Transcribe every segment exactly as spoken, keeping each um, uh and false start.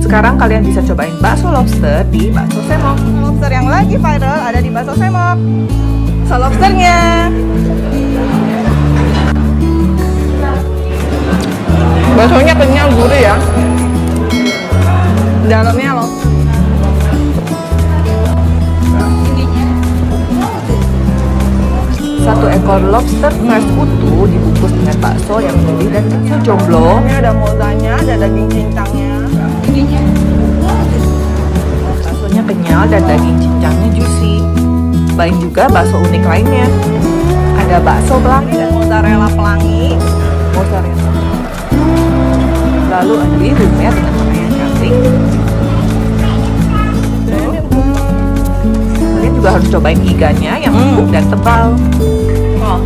Sekarang kalian bisa cobain bakso lobster di Bakso Semok. Lobster yang lagi viral ada di Bakso Semok. So lobsternya. Baksonya kenyal, gurih ya. Dalamnya loh. Satu ekor lobster fresh utuh dibungkus dengan bakso yang gurih dan kecil jomblo. Ini ada mozanya, ada daging cincangnya. Baksonya kenyal dan daging cincangnya juicy. Selain juga bakso unik lainnya. Ada bakso pelangi Dan mozzarella pelangi. mozzarella. Lalu ada rumnya dengan warna yang cantik. Kalian juga harus cobain iganya yang empuk dan tebal. Oh.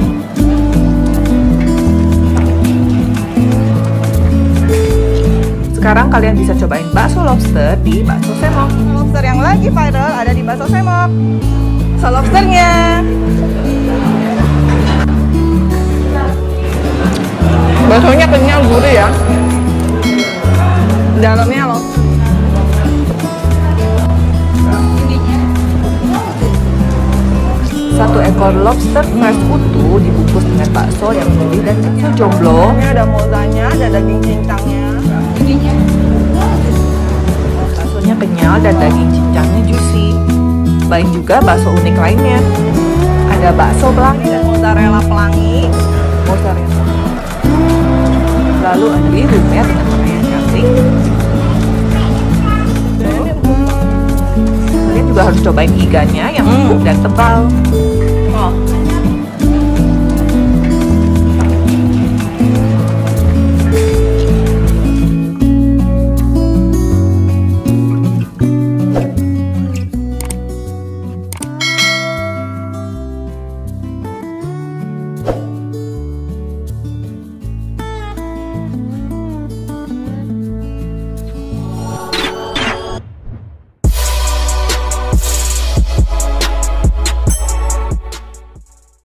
Sekarang kalian bisa cobain bakso lobster di Bakso Semok. Lobster yang lagi viral ada di Bakso Semok. So lobsternya. Baksonya kenyal, gurih ya. Dalamnya loh. Satu ekor lobster fresh utuh dibungkus dengan bakso yang gurih dan kecil jomblo. Ini ada mozanya, ada daging cincangnya. Baksonya kenyal dan daging cincangnya juicy. Selain juga bakso unik lainnya. Ada bakso pelangi Dan mozzarella pelangi. mozzarella. Lalu ada rumnya dengan warna yang cantik. Kalian juga harus cobain iganya yang empuk dan tebal. Oh.